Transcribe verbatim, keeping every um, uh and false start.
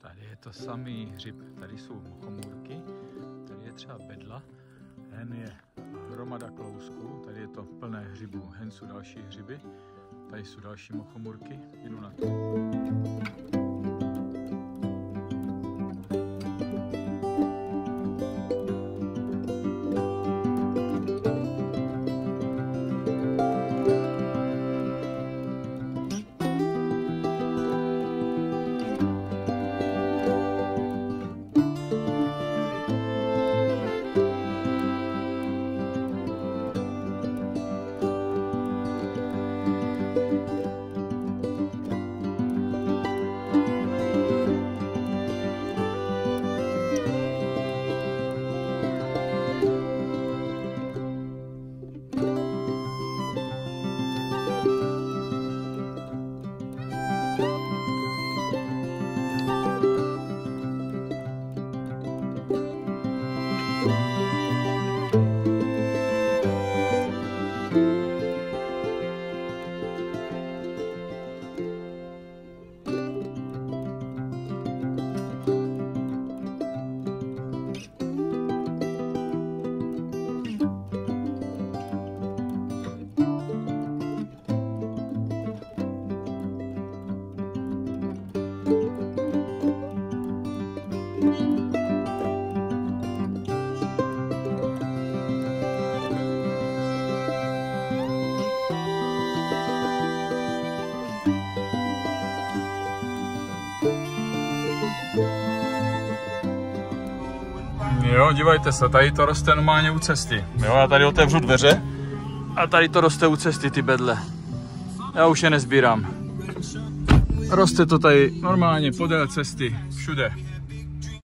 Tady je to samý hřib, tady jsou mochomůrky, tady je třeba bedla, hen je hromada klousků, tady je to plné hřibů, hen jsou další hřiby, tady jsou další mochomůrky, jdu na to. Jo, dívejte se, tady to roste normálně u cesty. Jo, já tady otevřu dveře a tady to roste u cesty, ty bedle. Já už je nezbírám. Roste to tady normálně podél cesty, všude.